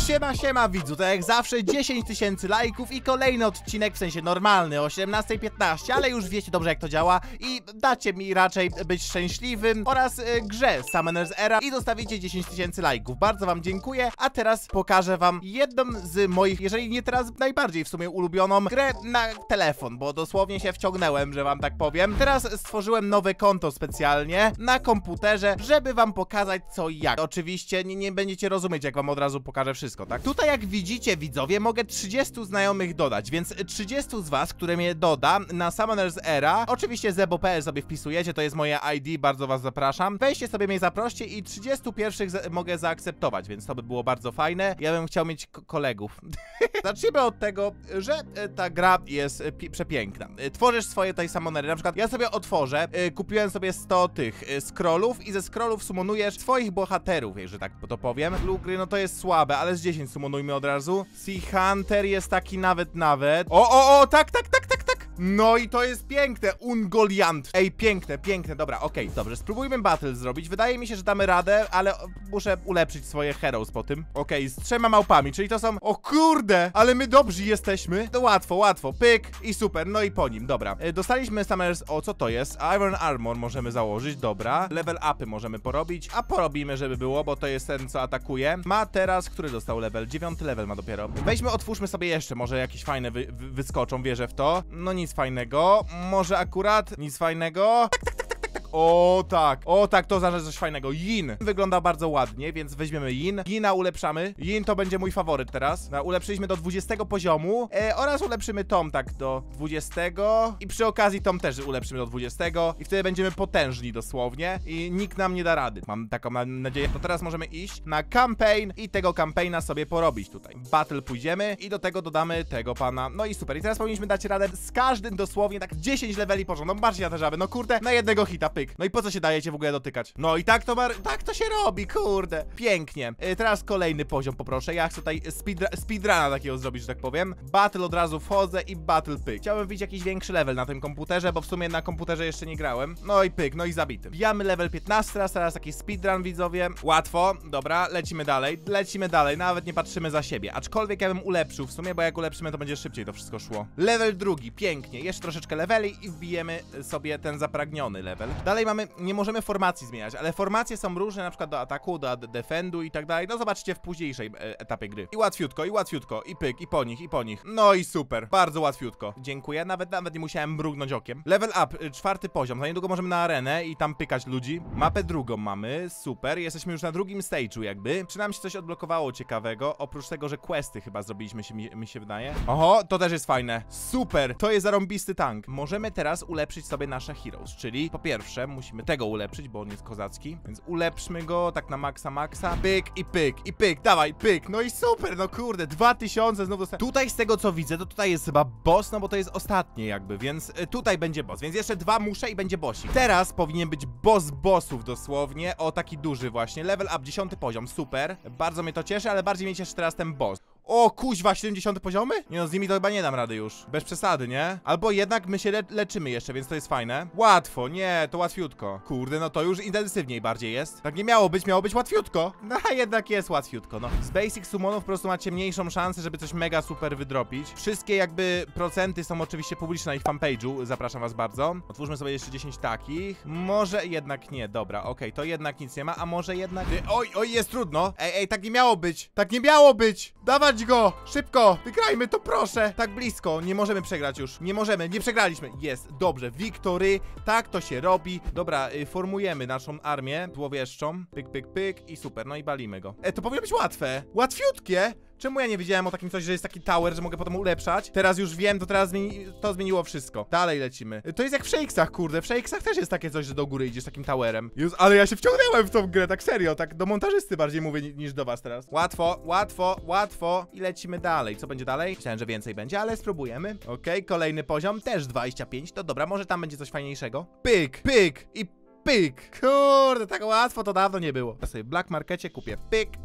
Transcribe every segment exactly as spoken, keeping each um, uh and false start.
Siema, siema widzu, to jak zawsze dziesięć tysięcy lajków i kolejny odcinek, w sensie normalny, o siedemnastej piętnaście, ale już wiecie dobrze jak to działa i dacie mi raczej być szczęśliwym oraz y, grze Summoners Era i zostawicie dziesięć tysięcy lajków. Bardzo wam dziękuję, a teraz pokażę wam jedną z moich, jeżeli nie teraz najbardziej w sumie ulubioną grę na telefon, bo dosłownie się wciągnąłem, że wam tak powiem. Teraz stworzyłem nowe konto specjalnie na komputerze, żeby wam pokazać co i jak. Oczywiście nie, nie będziecie rozumieć, jak wam od razu pokażę wszystko, tak? Tutaj jak widzicie, widzowie, mogę trzydziestu znajomych dodać, więc trzydziestu z was, które mnie doda na Summoners Era, oczywiście zebo kropka pe el sobie wpisujecie, to jest moje I D, bardzo was zapraszam. Weźcie sobie mnie zaproście i trzydziestu pierwszych mogę zaakceptować, więc to by było bardzo fajne. Ja bym chciał mieć kolegów. Zacznijmy od tego, że ta gra jest przepiękna. Tworzysz swoje tutaj summonery, na przykład ja sobie otworzę, kupiłem sobie sto tych scrollów i ze scrollów summonujesz swoich bohaterów, że tak to powiem. Lugry, no to jest słabe, ale z dziesięć summonujmy od razu. Sea Hunter jest taki nawet, nawet. O, o, o, tak, tak, tak, tak, tak. No i to jest piękne, Ungoliant. Ej, piękne, piękne, dobra, okej, okay, dobrze, spróbujmy battle zrobić. Wydaje mi się, że damy radę, ale muszę ulepszyć swoje heroes po tym. Okej, okay, z trzema małpami, czyli to są, o kurde, ale my dobrzy jesteśmy. To łatwo, łatwo, pyk i super, no i po nim, dobra. E, dostaliśmy Summoners, o, co to jest? Iron Armor możemy założyć, dobra. Level upy możemy porobić, a porobimy, żeby było, bo to jest ten, co atakuje. Ma teraz, który dostał level? Dziewiąty level ma dopiero. Weźmy, otwórzmy sobie jeszcze, może jakieś fajne wy, wy, wyskoczą, wierzę w to. No nic fajnego, może akurat nic fajnego. Tak, tak, tak, tak, tak, tak. O tak, o tak, to zaraz coś fajnego. Yin wygląda bardzo ładnie, więc weźmiemy Yin. Yina ulepszamy. Yin to będzie mój faworyt teraz. No, ulepszyliśmy do dwudziestego poziomu e, oraz ulepszymy Tom tak do dwudziestego i przy okazji Tom też ulepszymy do dwudziestego i wtedy będziemy potężni dosłownie i nikt nam nie da rady. Mam taką nadzieję. To teraz możemy iść na campaign i tego campaigna sobie porobić tutaj. Battle pójdziemy i do tego dodamy tego pana. No i super. I teraz powinniśmy dać radę z każdym dosłownie tak dziesięć leveli poziom. No patrzcie na te żaby, no kurde, na jednego hita, pyk. No i po co się dajecie w ogóle dotykać? No i tak to mar tak to się robi, kurde. Pięknie. Yy, teraz kolejny poziom poproszę. Ja chcę tutaj speedra speedruna takiego zrobić, że tak powiem. Battle od razu wchodzę i battle pyk. Chciałbym widzieć jakiś większy level na tym komputerze, bo w sumie na komputerze jeszcze nie grałem. No i pyk, no i zabity. Bijamy level piętnaście, teraz, teraz taki speedrun, widzowie. Łatwo, dobra, lecimy dalej. Lecimy dalej, nawet nie patrzymy za siebie. Aczkolwiek ja bym ulepszył w sumie, bo jak ulepszymy, to będzie szybciej to wszystko szło. Level drugi, pięknie. Jeszcze troszeczkę leveli i wbijemy sobie ten zapragniony level. Dalej mamy, nie możemy formacji zmieniać, ale formacje są różne, na przykład do ataku, do defendu i tak dalej. No zobaczcie w późniejszej e, etapie gry. I łatwiutko, i łatwiutko, i pyk, i po nich, i po nich. No i super, bardzo łatwiutko. Dziękuję, nawet nawet nie musiałem mrugnąć okiem. Level up, czwarty poziom. Za niedługo możemy na arenę i tam pykać ludzi. Mapę drugą mamy, super. Jesteśmy już na drugim stage'u jakby. Czy nam się coś odblokowało ciekawego? Oprócz tego, że questy chyba zrobiliśmy się, mi, mi się wydaje. Oho, to też jest fajne. Super, to jest zarąbisty tank. Możemy teraz ulepszyć sobie nasze heroes, czyli po pierwsze musimy tego ulepszyć, bo on jest kozacki, więc ulepszmy go tak na maksa maksa, pyk i pyk i pyk, dawaj, pyk, no i super, no kurde, dwa tysiące znowu dostałem. Tutaj z tego co widzę, to tutaj jest chyba boss, no bo to jest ostatnie jakby, więc y, tutaj będzie boss, więc jeszcze dwa muszę i będzie bossik. Teraz powinien być boss bossów dosłownie, o taki duży właśnie, level up, dziesiąty poziom, super, bardzo mnie to cieszy, ale bardziej mnie cieszy teraz ten boss. O kuźwa, siedemdziesiąte poziomy? Nie no, z nimi to chyba nie dam rady już. Bez przesady, nie? Albo jednak my się le leczymy jeszcze, więc to jest fajne. Łatwo, nie, to łatwiutko. Kurde, no to już intensywniej bardziej jest. Tak nie miało być, miało być łatwiutko. No a jednak jest łatwiutko, no. Z basic summonów po prostu macie mniejszą szansę, żeby coś mega super wydropić. Wszystkie jakby procenty są oczywiście publiczne na ich fanpage'u, zapraszam was bardzo. Otwórzmy sobie jeszcze dziesięć takich. Może jednak nie, dobra, okej, okay, to jednak nic nie ma, a może jednak... Oj, oj, jest trudno. Ej, ej, tak nie miało być. Tak nie miało być. Dawać go! Szybko! Wygrajmy to, proszę! Tak blisko, nie możemy przegrać już. Nie możemy, nie przegraliśmy. Jest, dobrze, wiktory, tak to się robi. Dobra, y, formujemy naszą armię złowieszczą. Pyk, pyk, pyk i super, no i balimy go. E, to powinno być łatwe. Łatwiutkie! Czemu ja nie wiedziałem o takim coś, że jest taki tower, że mogę potem ulepszać? Teraz już wiem, to teraz zmieni to zmieniło wszystko. Dalej lecimy. To jest jak w Shakesach, kurde. W Shakesach też jest takie coś, że do góry idziesz takim towerem. Już, ale ja się wciągnąłem w tą grę, tak serio. Tak do montażysty bardziej mówię niż do was teraz. Łatwo, łatwo, łatwo. I lecimy dalej. Co będzie dalej? Myślałem, że więcej będzie, ale spróbujemy. Okej, okay, kolejny poziom, też dwadzieścia pięć. To dobra, może tam będzie coś fajniejszego. Pyk, pyk i pyk. Kurde, tak łatwo to dawno nie było. Ja sobie w Black Markecie kupię pyk.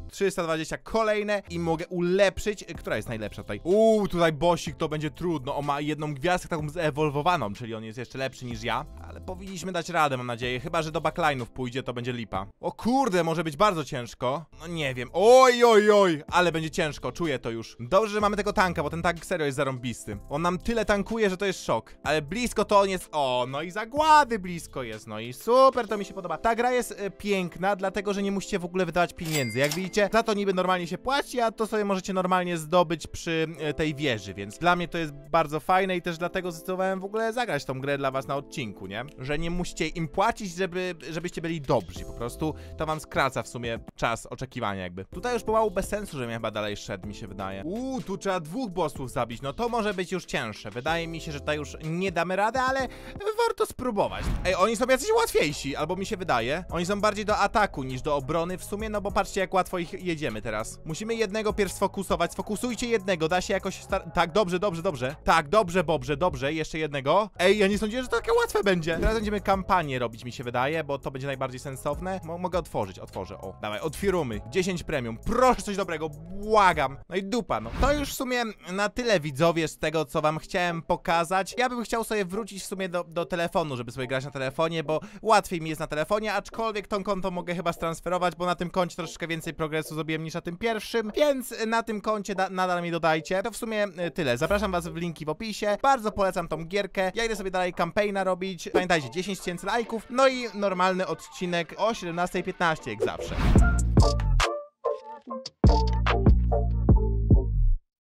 trzysta dwadzieścia kolejne i mogę ulepszyć. Która jest najlepsza tutaj? Uuu, tutaj bossik to będzie trudno. On ma jedną gwiazdkę taką zeewolwowaną, czyli on jest jeszcze lepszy niż ja. Ale powinniśmy dać radę, mam nadzieję. Chyba że do backline'ów pójdzie, to będzie lipa. O kurde, może być bardzo ciężko. No nie wiem. Oj, oj, oj, ale będzie ciężko, czuję to już. Dobrze, że mamy tego tanka, bo ten tank serio jest zarąbisty. On nam tyle tankuje, że to jest szok. Ale blisko to on jest. O, no i zagłady blisko jest. No i super, to mi się podoba. Ta gra jest e, piękna, dlatego że nie musicie w ogóle wydawać pieniędzy. Jak widzicie, za to niby normalnie się płaci, a to sobie możecie normalnie zdobyć przy e, tej wieży, więc dla mnie to jest bardzo fajne i też dlatego zdecydowałem w ogóle zagrać tą grę dla was na odcinku, nie? Że nie musicie im płacić, żeby, żebyście byli dobrzy. Po prostu to wam skraca w sumie czas oczekiwania jakby. Tutaj już pomału bez sensu, żebym chyba dalej szedł, mi się wydaje. Uuu, tu trzeba dwóch bossów zabić, no to może być już cięższe. Wydaje mi się, że tutaj już nie damy rady, ale warto spróbować. Ej, oni są jacyś łatwiejsi, albo mi się wydaje. Oni są bardziej do ataku niż do obrony w sumie, no bo patrzcie jak łatwo ich jedziemy teraz. Musimy jednego pierw sfokusować. Sfokusujcie jednego, da się jakoś star... Tak, dobrze, dobrze, dobrze. Tak, dobrze, dobrze, dobrze. Jeszcze jednego. Ej, ja nie sądziłem, że to takie łatwe będzie. Teraz będziemy kampanię robić, mi się wydaje, bo to będzie najbardziej sensowne. Mo mogę otworzyć, otworzę, o. Dawaj, otwieramy. dziesięć premium. Proszę coś dobrego, błagam. No i dupa, no. To już w sumie na tyle, widzowie, z tego, co wam chciałem pokazać. Ja bym chciał sobie wrócić w sumie do, do telefonu, żeby sobie grać na telefonie, bo łatwiej mi jest na telefonie, aczkolwiek tą konto mogę chyba stransferować, bo na tym koncie troszeczkę więcej progresu zrobiłem niż na tym pierwszym, więc na tym koncie nadal mi dodajcie. To w sumie tyle. Zapraszam was w linki w opisie. Bardzo polecam tą gierkę. Ja idę sobie dalej campaigna robić. Pamiętajcie, dziesięć tysięcy lajków, no i normalny odcinek o siedemnastej piętnaście jak zawsze.